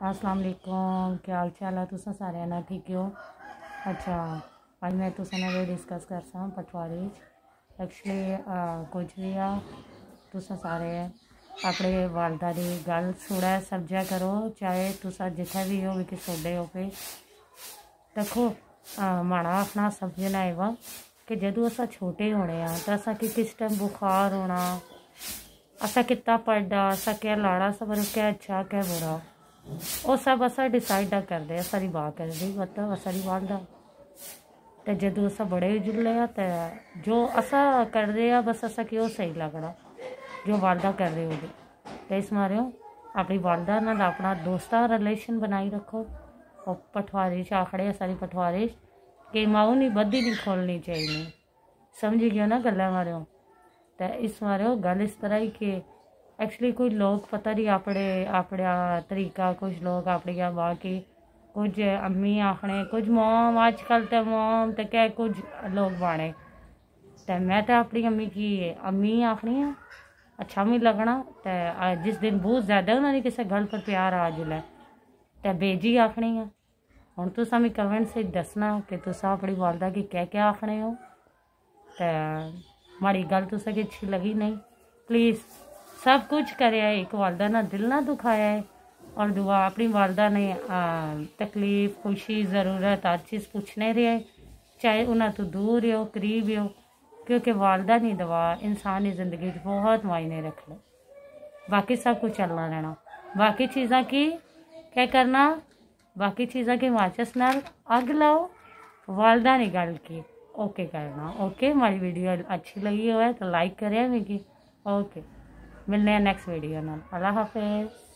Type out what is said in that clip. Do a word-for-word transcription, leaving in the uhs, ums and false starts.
अस्सलाम वालेकुम, क्या हाल चाल है तुसा सारे ना ठीक हो। अच्छा अज मैं तुसा नाल डिस्कस करसा पटवारी एक्चुअली कुछ भी आ तुसा सारे अपने वालदा दी गल सुड़ा समझा करो, चाहे तुसा जिथे भी हो कि सोडे हो पे देखो माड़ा अपना समझना है वा कि जदों असा छोटे होने आ तो असा कि किस टाइम बुखार होना, असा कितना पढ़ना, असा क्या लाड़ा सबर क्या अच्छा क्या बुरा, वो सब असा डिसाइड करते सारी बात कर दी मतलब सारी वालदा। तो जदों असा बड़े जुड़े तो जो असा करते हैं बस असा कि सही लगना जो वालदा कर रहे हो। तो इस मारे अपनी वालदा नाल अपना दोस्ता रिलेशन बनाई रखो। और पठवारी आखड़े सारी पठवारी कि माऊ नहीं बद्धी नहीं खोलनी चाहिए, समझी गया ना गल्ला मारे। तो इस मारे गल इस तरह ही कि एक्चुअली कुछ लोग पता नहीं अपने अपना तरीका, कुछ लोग अपनी माँ की कुछ अम्मी आखने, कुछ मोम अजकल तो मोम तो क्या कुछ लोग बाने। तो मैं तो अपनी अम्मी की अम्मी आखनी हाँ, अच्छा भी लगना। तो जिस दिन बहुत ज़्यादा उन्होंने किसी गल पर प्यार आ जुला तो बेजी आखनी है। हुण तुसां भी कमेंट से दसना कि तुसा अपनी वालदा की क्या क्या आखने हो। तो माड़ी गल तुसा की अच्छी लगी नहीं, प्लीज़ सब कुछ कराया एक वालदा ना दिल ना दुखाया है। और दुआ अपनी वालदा ने तकलीफ खुशी ज़रूरत हर चीज़ पूछने रहे, चाहे उन्हें तो दूर हो करीब हो, क्योंकि वालदा नहीं दवा इंसान की ज़िंदगी बहुत मायने रख लो। बाकी सब कुछ चलना रहना, बाकी चीज़ा की क्या करना, बाकी चीज़ा की माचिस नाल अग लाओ, वालदा ने गल की ओके करना। ओके हमारी वीडियो अच्छी लगी हो है तो लाइक करें मिगी। ओके मिलने हैं नेक्स्ट वीडियो नाल। अल्लाह हाफिज़।